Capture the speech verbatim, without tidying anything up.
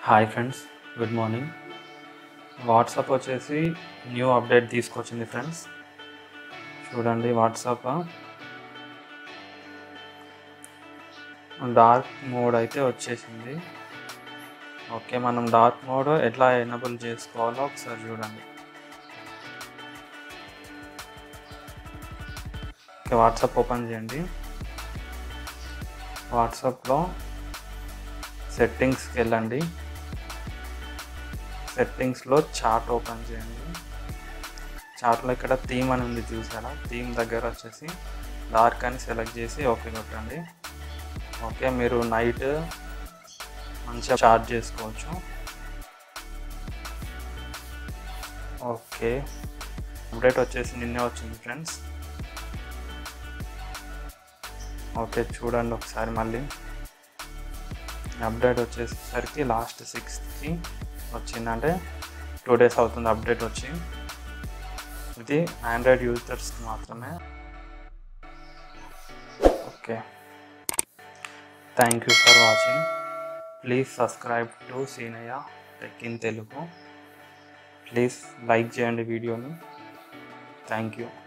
Hi friends, good morning. WhatsApp వచ్చేసి new update తీసుకొచ్చింది friends. చూడండి, వాట్సాప్ డార్క్ మోడ్ అయితే వచ్చేసింది. ఓకే, మనం డార్క్ మోడ్ ఎట్లా ఎనేబుల్ చేసుకోవాలో ఒకసారి చూడండి. ఓకే, వాట్సాప్ ఓపెన్ చేయండి. వాట్సాప్లో సెట్టింగ్స్కి వెళ్ళండి. సెట్టింగ్స్లో చాట్ ఓపెన్ చేయండి. చాట్లో ఇక్కడ థీమ్ అని ఉంది, చూసారా? థీమ్ దగ్గర వచ్చేసి డార్క్ అని సెలెక్ట్ చేసి ఓకే కొట్టండి. ఓకే, మీరు నైట్ మంచిగా చార్జ్ చేసుకోవచ్చు. ఓకే, అప్డేట్ వచ్చేసి నిన్నే వచ్చింది ఫ్రెండ్స్. ఓకే, చూడండి ఒకసారి మళ్ళీ. అప్డేట్ వచ్చేసరికి లాస్ట్ సిక్స్త్కి వచ్చిందంటే టూ డేస్ అవుతుంది అప్డేట్ వచ్చి. ఇది ఆండ్రాయిడ్ యూజర్స్కి మాత్రమే. Okay, thank you for watching. Please subscribe to Seenayya tech in Telugu. Please like చేయండి వీడియోని. Thank you.